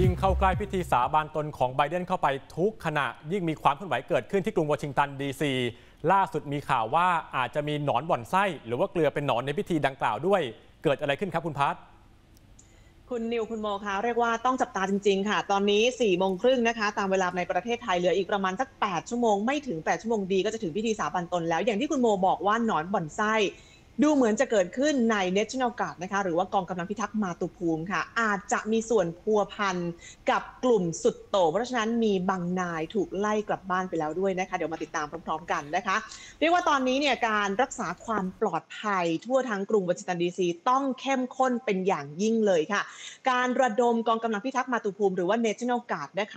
ยิ่งเข้าใกล้พิธีสาบานตนของไบเดนเข้าไปทุกขณะยิ่งมีความเคลื่อนไหวเกิดขึ้นที่กรุงวอชิงตันดีซีล่าสุดมีข่าวว่าอาจจะมีหนอนบ่อนไส้หรือว่าเกลือเป็นหนอนในพิธีดังกล่าวด้วยเกิดอะไรขึ้นครับคุณพัฒน์คุณนิวคุณโมคะเรียกว่าต้องจับตาจริงๆค่ะตอนนี้4 โมงครึ่งนะคะตามเวลาในประเทศไทยเหลืออีกประมาณสัก8 ชั่วโมงไม่ถึง8 ชั่วโมงดีก็จะถึงพิธีสาบานตนแล้วอย่างที่คุณโมบอกว่าหนอนบ่อนไส้ดูเหมือนจะเกิดขึ้นใน National Guard นะคะหรือว่ากองกำลังพิทักษ์มาตุภูมิค่ะอาจจะมีส่วนพัวพันกับกลุ่มสุดโต่งเพราะฉะนั้นมีบางนายถูกไล่กลับบ้านไปแล้วด้วยนะคะเดี๋ยวมาติดตามพร้อมๆกันนะคะเรียกว่าตอนนี้เนี่ยการรักษาความปลอดภัยทั่วทั้งกรุงวอชิงตันดีซีต้องเข้มข้นเป็นอย่างยิ่งเลยค่ะการระดมกองกำลังพิทักษ์มาตุภูมิหรือว่า National Guard นะคะ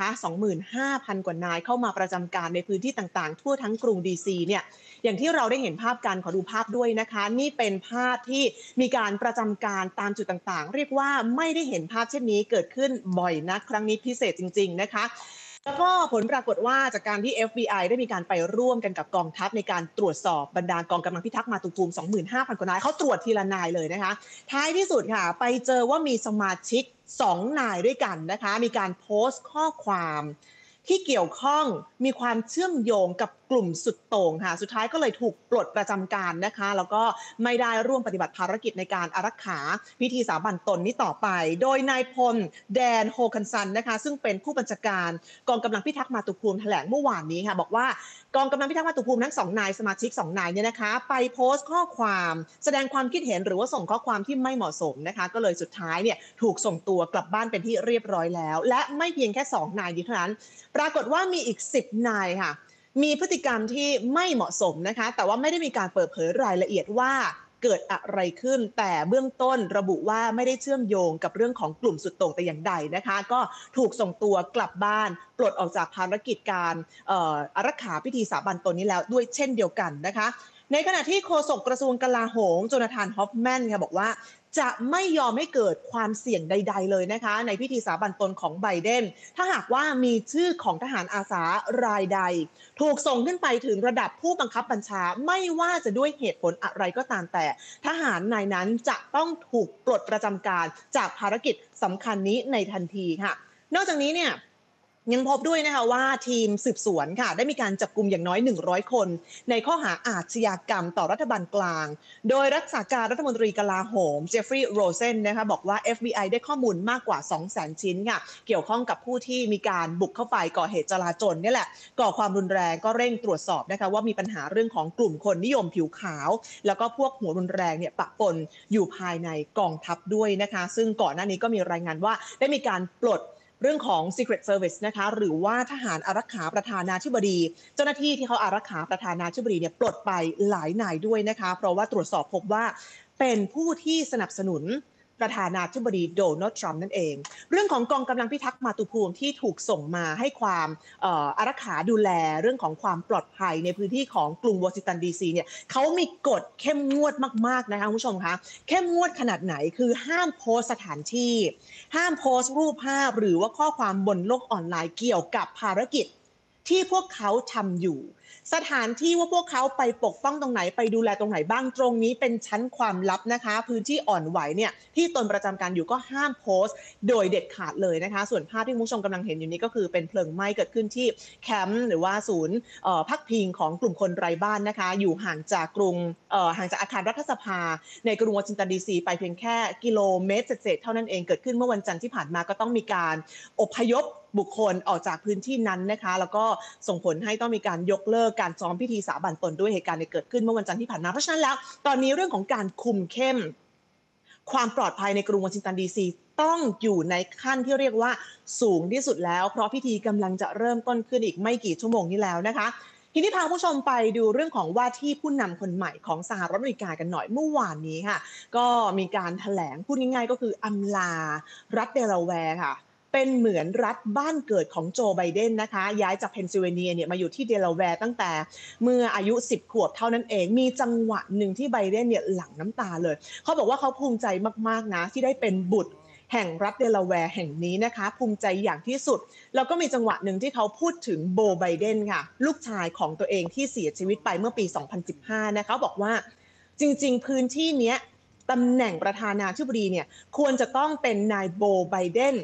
25,000 กว่านายเข้ามาประจำการในพื้นที่ต่างๆทั่วทั้งกรุงดีซีเนี่ยอย่างที่เราได้เห็นภาพกันขอดูภาพด้วยนะคะนี่เป็นภาพที่มีการประจำการตามจุดต่างๆเรียกว่าไม่ได้เห็นภาพเช่นนี้เกิดขึ้นบ่อยนักครั้งนี้พิเศษจริงๆนะคะแล้วก็ผลปรากฏว่าจากการที่ FBI ได้มีการไปร่วมกันกับกองทัพในการตรวจสอบบรรดากองกำลังพิทักษ์มาตุภูมิ 25,000 กว่านายเขาตรวจทีละนายเลยนะคะท้ายที่สุดค่ะไปเจอว่ามีสมาชิก2 นายด้วยกันนะคะมีการโพสต์ข้อความที่เกี่ยวข้องมีความเชื่อมโยงกับกลุ่มสุดโต่งค่ะสุดท้ายก็เลยถูกปลดประจำการนะคะแล้วก็ไม่ได้ร่วมปฏิบัติภารกิจในการอารักขาพิธีสาบานตนนี้ต่อไปโดยนายพลแดนโฮคันซันนะคะซึ่งเป็นผู้บัญชาการกองกำลังพิทักษ์มาตุภูมิแถลงเมื่อวานนี้ค่ะบอกว่ากองกำลังพิทักษ์มาตุภูมิทั้ง2 นายสมาชิก2 นายเนี่ยนะคะไปโพสต์ข้อความแสดงความคิดเห็นหรือว่าส่งข้อความที่ไม่เหมาะสมนะคะก็เลยสุดท้ายเนี่ยถูกส่งตัวกลับบ้านเป็นที่เรียบร้อยแล้วและไม่เพียงแค่2 นายเท่านั้นปรากฏว่ามีอีก10 นายค่ะมีพฤติกรรมที่ไม่เหมาะสมนะคะแต่ว่าไม่ได้มีการเปิดเผยรายละเอียดว่าเกิดอะไรขึ้นแต่เบื้องต้นระบุว่าไม่ได้เชื่อมโยงกับเรื่องของกลุ่มสุดโต่งแต่อย่างใดนะคะก็ถูกส่งตัวกลับบ้านปลดออกจากภารกิจการอารักขาพิธีสาบานตนนี้แล้วด้วยเช่นเดียวกันนะคะในขณะที่โฆษกกระทรวงกลาโหมโจนาธานฮอฟแมนค่ะบอกว่าจะไม่ยอมให้เกิดความเสี่ยงใดๆเลยนะคะในพิธีสาบานตนของไบเดนถ้าหากว่ามีชื่อของทหารอาสารายใดถูกส่งขึ้นไปถึงระดับผู้บังคับบัญชาไม่ว่าจะด้วยเหตุผลอะไรก็ตามแต่ทหารนายนั้นจะต้องถูกปลดประจำการจากภารกิจสำคัญนี้ในทันทีค่ะนอกจากนี้เนี่ยยังพบด้วยนะคะว่าทีมสืบสวนค่ะได้มีการจับกุมอย่างน้อย100 คนในข้อหาอาชญากรรมต่อรัฐบาลกลางโดยรักษาการรัฐมนตรีกลาโหมเจฟฟรีย์โรเซนนะคะบอกว่า FBI ได้ข้อมูลมากกว่า 200,000 ชิ้นค่ะเกี่ยวข้องกับผู้ที่มีการบุกเข้าไปก่อเหตุจลาจลนี่แหละก่อความรุนแรงก็เร่งตรวจสอบนะคะว่ามีปัญหาเรื่องของกลุ่มคนนิยมผิวขาวแล้วก็พวกหัวรุนแรงเนี่ยปะปนอยู่ภายในกองทัพด้วยนะคะซึ่งก่อนหน้านี้ก็มีรายงานว่าได้มีการปลดเรื่องของ Secret Service นะคะหรือว่าทหารอารักขาประธานาธิบดีเจ้าหน้าที่ที่เขาอารักขาประธานาธิบดีเนี่ยปลดไปหลายนายด้วยนะคะเพราะว่าตรวจสอบพบว่าเป็นผู้ที่สนับสนุนประธานาธิบดีโดนัลด์ทรัมป์นั่นเองเรื่องของกองกำลังพิทักษ์มาตุภูมิที่ถูกส่งมาให้ความอารักขาดูแลเรื่องของความปลอดภัยในพื้นที่ของกรุงวอชิงตันดีซีเนี่ยเขามีกฎเข้มงวดมากๆนะคะคุณผู้ชมคะเข้มงวดขนาดไหนคือห้ามโพสสถานที่ห้ามโพสต์รูปภาพหรือว่าข้อความบนโลกออนไลน์เกี่ยวกับภารกิจที่พวกเขาทำอยู่สถานที่ว่าพวกเขาไปปกป้องตรงไหนไปดูแลตรงไหนบ้างตรงนี้เป็นชั้นความลับนะคะพื้นที่อ่อนไหวเนี่ยที่ตนประจำการอยู่ก็ห้ามโพสต์โดยเด็ดขาดเลยนะคะส่วนภาพที่คุณผู้ชมกำลังเห็นอยู่นี้ก็คือเป็นเพลิงไหม้เกิดขึ้นที่แคมป์หรือว่าศูนย์พักพิงของกลุ่มคนไร้บ้านนะคะอยู่ห่างจากห่างจากอาคารรัฐสภาในกรุงวอชิงตันดีซีไปเพียงแค่กิโลเมตรเศษเท่านั้นเองเกิดขึ้นเมื่อวันจันทร์ที่ผ่านมาก็ต้องมีการอพยพบุคคลออกจากพื้นที่นั้นนะคะแล้วก็ส่งผลให้ต้องมีการยกเลิกการซ้อมพิธีสาบานตนด้วยเหตุการณ์ที่เกิดขึ้นเมื่อวันจันทร์ที่ผ่านมาเพราะฉะนั้นแล้วตอนนี้เรื่องของการคุมเข้มความปลอดภัยในกรุงวอชิงตันดีซีต้องอยู่ในขั้นที่เรียกว่าสูงที่สุดแล้วเพราะพิธีกำลังจะเริ่มต้นขึ้นอีกไม่กี่ชั่วโมงนี้แล้วนะคะทีนี้พาผู้ชมไปดูเรื่องของว่าที่ผู้นำคนใหม่ของสหรัฐอเมริกากันหน่อยเมื่อวานนี้ค่ะก็มีการแถลงพูดง่ายๆก็คืออำลารัฐเดลาแวร์ค่ะเป็นเหมือนรัฐบ้านเกิดของโจไบเดนนะคะย้ายจากเพนซิลเวเนียเนี่ยมาอยู่ที่เดลาแวร์ตั้งแต่เมื่ออายุ10 ขวบเท่านั้นเองมีจังหวะหนึ่งที่ไบเดนเนี่ยหลั่งน้ำตาเลยเขาบอกว่าเขาภูมิใจมากๆนะที่ได้เป็นบุตรแห่งรัฐเดลาแวร์แห่งนี้นะคะภูมิใจอย่างที่สุดแล้วก็มีจังหวะหนึ่งที่เขาพูดถึงโบไบเดนค่ะลูกชายของตัวเองที่เสียชีวิตไปเมื่อปี 2015 นะคะบอกว่าจริงๆพื้นที่นี้ตำแหน่งประธานาธิบดีเนี่ยควรจะต้องเป็นนายโบไบเดน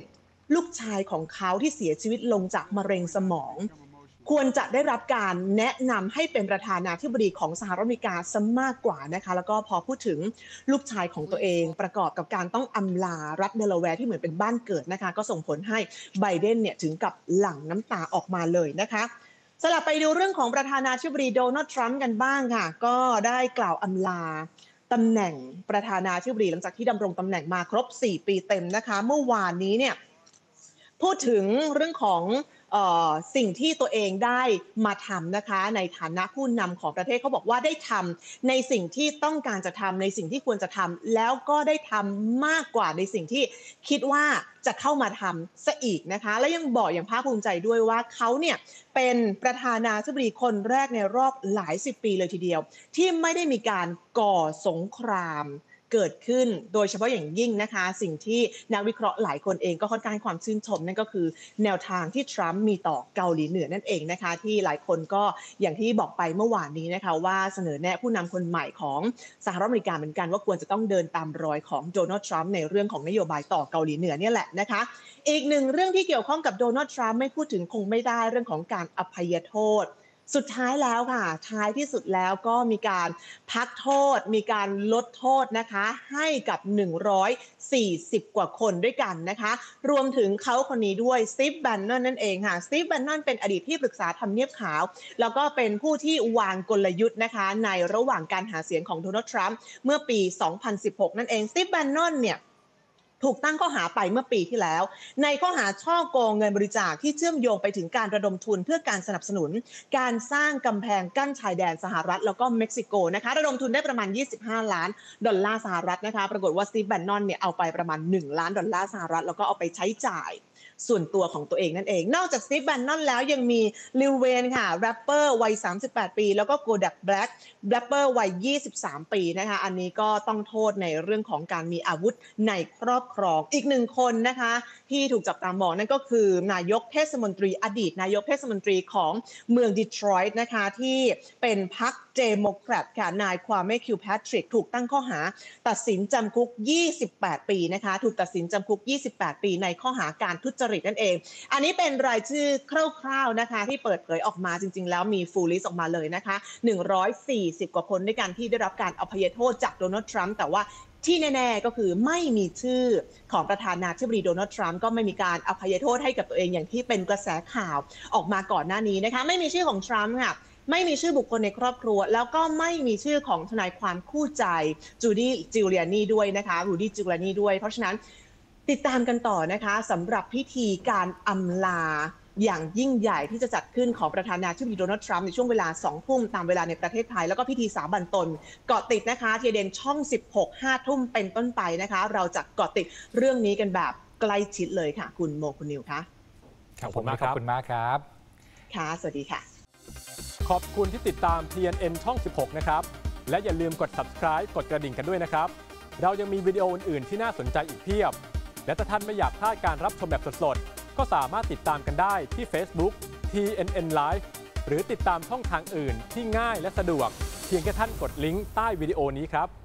ลูกชายของเขาที่เสียชีวิตลงจากมะเร็งสมองควรจะได้รับการแนะนำให้เป็นประธานาธิบดีของสหรัฐอเมริกาซะมากกว่านะคะแล้วก็พอพูดถึงลูกชายของตัวเองประกอบกับการต้องอำลารัฐเดลาแวร์ที่เหมือนเป็นบ้านเกิดนะคะก็ส่งผลให้ไบเดนเนี่ยถึงกับหลั่งน้ำตาออกมาเลยนะคะสลับไปดูเรื่องของประธานาธิบดีโดนัลด์ทรัมป์กันบ้างค่ะก็ได้กล่าวอำลาตำแหน่งประธานาธิบดีหลังจากที่ดำรงตำแหน่งมาครบ4 ปีเต็มนะคะเมื่อวานนี้เนี่ยพูดถึงเรื่องของสิ่งที่ตัวเองได้มาทำนะคะในฐานะผู้นำของประเทศเขาบอกว่าได้ทำในสิ่งที่ต้องการจะทำในสิ่งที่ควรจะทำแล้วก็ได้ทำมากกว่าในสิ่งที่คิดว่าจะเข้ามาทำซะอีกนะคะและยังบอกอย่างภาคภูมิใจด้วยว่าเขาเนี่ยเป็นประธานาธิบดีคนแรกในรอบหลาย10 ปีเลยทีเดียวที่ไม่ได้มีการก่อสงครามเกิดขึ้นโดยเฉพาะอย่างยิ่งนะคะสิ่งที่นักวิเคราะห์หลายคนเองก็ค่อนข้างให้ความชื่นชมนั่นก็คือแนวทางที่ทรัมป์มีต่อเกาหลีเหนือนั่นเองนะคะที่หลายคนก็อย่างที่บอกไปเมื่อวานนี้นะคะว่าเสนอแนะผู้นำคนใหม่ของสหรัฐอเมริกาเหมือนกันว่าควรจะต้องเดินตามรอยของโดนัลด์ทรัมป์ในเรื่องของนโยบายต่อเกาหลีเหนือเนี่ยแหละนะคะอีกหนึ่งเรื่องที่เกี่ยวข้องกับโดนัลด์ทรัมป์ไม่พูดถึงคงไม่ได้เรื่องของการอภัยโทษสุดท้ายแล้วค่ะท้ายที่สุดแล้วก็มีการพักโทษมีการลดโทษนะคะให้กับ140 กว่าคนด้วยกันนะคะรวมถึงเขาคนนี้ด้วยสตีฟแบนนอนนั่นเองค่ะสตีฟแบนนอนเป็นอดีตที่ปรึกษาทำเนียบขาวแล้วก็เป็นผู้ที่วางกลยุทธ์นะคะในระหว่างการหาเสียงของโดนัลด์ทรัมป์เมื่อปี 2016 นั่นเองสตีฟแบนนอนเนี่ยถูกตั้งข้อหาไปเมื่อปีที่แล้วในข้อหาฉ้อโกงเงินบริจาคที่เชื่อมโยงไปถึงการระดมทุนเพื่อการสนับสนุนการสร้างกำแพงกั้นชายแดนสหรัฐแล้วก็เม็กซิโกนะคะระดมทุนได้ประมาณ$25 ล้านสหรัฐนะคะปรากฏว่าสตีฟแบนนอนเนี่ยเอาไปประมาณ$1 ล้านสหรัฐแล้วก็เอาไปใช้จ่ายส่วนตัวของตัวเองนั่นเองนอกจากสตีฟแบนนอนแล้วยังมีลิวเวนค่ะแรปเปอร์วัย38 ปีแล้วก็โกดักแบล็กแรปเปอร์วัย23 ปีนะคะอันนี้ก็ต้องโทษในเรื่องของการมีอาวุธในครอบครองอีกหนึ่งคนนะคะที่ถูกจับตามองนั่นก็คือนายกเทศมนตรีอดีตนายกเทศมนตรีของเมืองดีทรอยต์นะคะที่เป็นพรรคเดโมแครตค่ะนายควาเมคิวแพทริกถูกตั้งข้อหาตัดสินจำคุก28 ปีนะคะถูกตัดสินจำคุก28 ปีในข้อหาการทุจริตนั่นเองอันนี้เป็นรายชื่อคร่าวๆนะคะที่เปิดเผยออกมาจริงๆแล้วมีฟูลลิสต์ออกมาเลยนะคะ140 กว่าคนด้วยกันที่ได้รับการอภัยโทษจากโดนัลด์ทรัมป์แต่ว่าที่แน่ๆก็คือไม่มีชื่อของประธานาธิบดีโดนัลด์ทรัมป์ก็ไม่มีการอภัยโทษให้กับตัวเองอย่างที่เป็นกระแสข่าวออกมาก่อนหน้านี้นะคะไม่มีชื่อของทรัมป์ค่ะไม่มีชื่อบุคคลในครอบครัวแล้วก็ไม่มีชื่อของทนายความคู่ใจจูดี้จิวเลียนีด้วยนะคะรูดี้จิวเลียนีด้วยเพราะฉะนั้นติดตามกันต่อนะคะสำหรับพิธีการอำลาอย่างยิ่งใหญ่ที่จะจัดขึ้นของประธานาธิบดีโดนัลด์ทรัมป์ในช่วงเวลา 20:00 นตามเวลาในประเทศไทยแล้วก็พิธีสาบานตนเกาะติดนะคะทีเด่นช่อง 16 5 ทุ่มเป็นต้นไปนะคะเราจะเกาะติดเรื่องนี้กันแบบใกล้ชิดเลยค่ะคุณโมคุณนิวคะขอบคุณมากครับขอบคุณมากครับค่ะสวัสดีค่ะขอบคุณที่ติดตาม TNN ช่อง 16 นะครับและอย่าลืมกด subscribe กดกระดิ่งกันด้วยนะครับเรายังมีวิดีโออื่นๆที่น่าสนใจอีกเพียบและถ้าท่านไม่อยากพลาดการรับชมแบบสดๆก็สามารถติดตามกันได้ที่ Facebook TNN Live หรือติดตามช่องทางอื่นที่ง่ายและสะดวกเพียงแค่ท่านกดลิงก์ใต้วิดีโอนี้ครับ